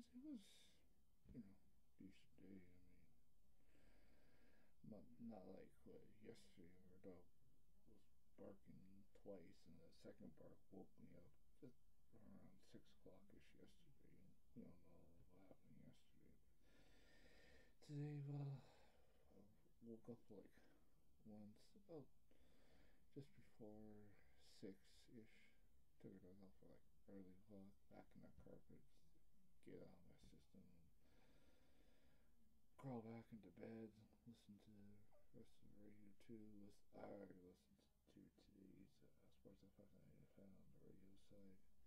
It was, decent day. I mean, not like yesterday where a dog was barking twice, and the second bark woke me up just around 6 o'clock ish yesterday. And we don't know what happened yesterday. But today, well, I woke up like once about just before 6 ish. Took her dog out for like early walk, back in the carpet, get out of my system, crawl back into bed, listen to the rest of the radio too. I already listened to today's Sports FM 98 on the radio side.